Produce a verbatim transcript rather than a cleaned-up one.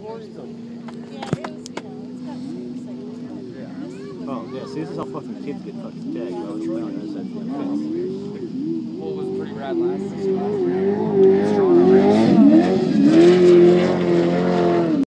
Oh, yeah, see, this is how fucking kids get fucking tagged. Well, it's down there, so it's What was pretty rad last season?